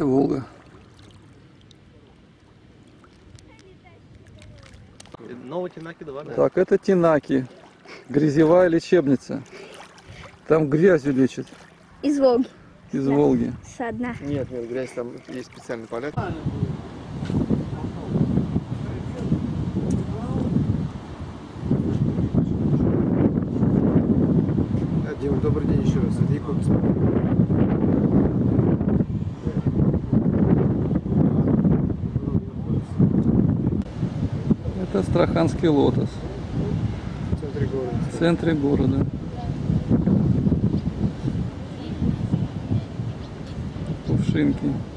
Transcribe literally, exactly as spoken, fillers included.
Это Волга. Новые Тенаки два, да? Так, это Тенаки. Грязевая лечебница. Там грязью лечат. Из Волги. Из Да. Волги. Со дна. Нет, нет, грязь там есть специальный поля. Дима, добрый день еще раз. Это Якутск. Это Астраханский лотос. В центре города. В центре города. Кувшинки.